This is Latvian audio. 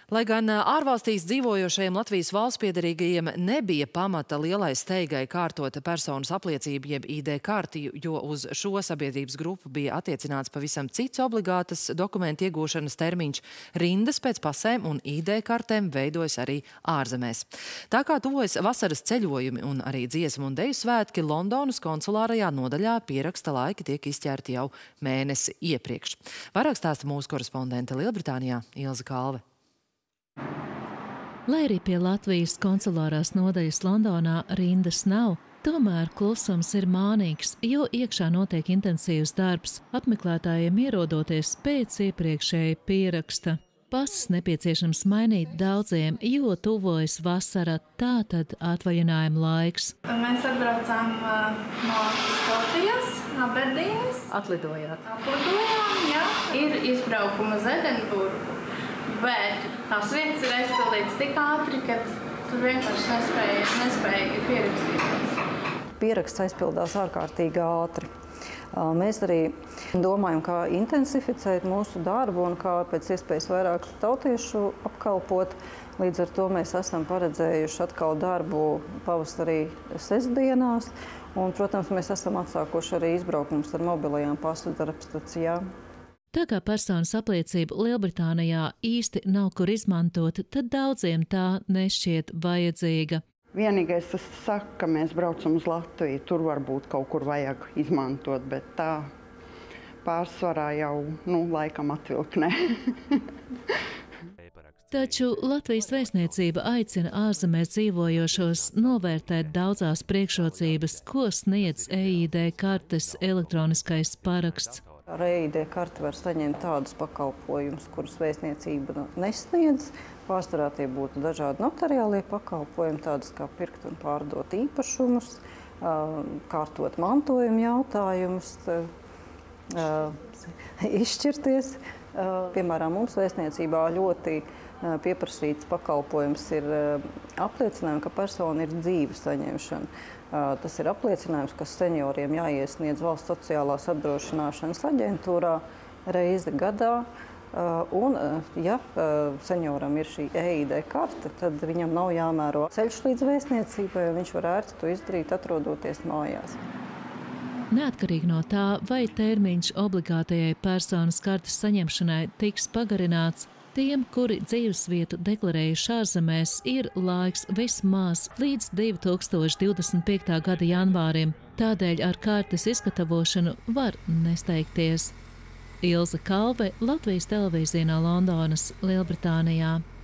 Lai gan ārvalstīs dzīvojošajiem Latvijas valstspiederīgajiem nebija pamata lielai steigai kārtot personas apliecību jeb ID karti, jo uz šo sabiedrības grupu bija attiecināts pavisam cits obligātas dokumentu iegūšanas termiņš, rindas pēc pasēm un ID kartēm veidojas arī ārzemēs. Tā kā tuvojas vasaras ceļojumi un arī dziesmu un deju svētki, Londonas konsulārajā nodaļā pieraksta laiki tiek izķerti jau mēnesi iepriekš. Vairāk stāsta mūsu korespondente Lielbritānijā Ilze Kalve. Lai arī pie Latvijas konsulārās nodaļas Londonā rindas nav, tomēr klusums ir mānīgs, jo iekšā notiek intensīvs darbs, apmeklētājiem ierodoties pēc iepriekšēja pieraksta. Pases nepieciešams mainīt daudziem, jo tuvojas vasara, tātad atvaļinājuma laiks. Mēs atbraucām no Skotijas, Aberdīnas. Atlidojāt? Atlidojām, jā. Ir izbraukuma uz Edinburgu. Bet tās vietas ir aizpildītas tik ātri, ka tu vienkārši nespēji pierakstīties. Pieraksts aizpildās ārkārtīgi ātri. Mēs arī domājam, kā intensificēt mūsu darbu un kā pēc iespējas vairāk tautiešu apkalpot. Līdz ar to mēs esam paredzējuši atkal darbu pavasarī sestdienās. Un, protams, mēs esam atsākuši arī izbraukums ar mobilajām pasu darbstacijām. Tā kā personas apliecība Lielbritānijā īsti nav kur izmantot, tad daudziem tā nešķiet vajadzīga. Vienīgais, tas saka, ka mēs braucam uz Latviju, tur varbūt kaut kur vajag izmantot, bet tā pārsvarā jau, laikam atvilknē. Taču Latvijas vēstniecība aicina ārzemēs dzīvojošos novērtēt daudzās priekšrocības, ko sniedz EID kartes elektroniskais paraksts. Ar EID karti var saņemt tādus pakalpojumus, kurus vēstniecība nesniedz. Pārsvarā tie būtu dažādi notariālie pakalpojumi, tādas kā pirkt un pārdot īpašumus, kārtot mantojuma jautājumus, izšķirties. Piemēram, mums vēstniecībā ļoti pieprasīts pakalpojums ir apliecinājums, ka persona ir dzīva saņemšana. Tas ir apliecinājums, kas senioriem jāiesniedz Valsts sociālās apdrošināšanas aģentūrā reizi gadā. Un, ja senioram ir šī EID karte, tad viņam nav jāmēro ceļš līdz vēstniecībai, un viņš var ērti to izdarīt, atrodoties mājās. Neatkarīgi no tā, vai termiņš obligātajai personas kartes saņemšanai tiks pagarināts, tiem, kuri dzīvesvietu deklarējuši ārzemēs, ir laiks vismaz līdz 2025. gada janvārim. Tādēļ ar kartes izgatavošanu var nesteigties. Ilze Kalve, Latvijas televīzija no Londonas, Lielbritānijā.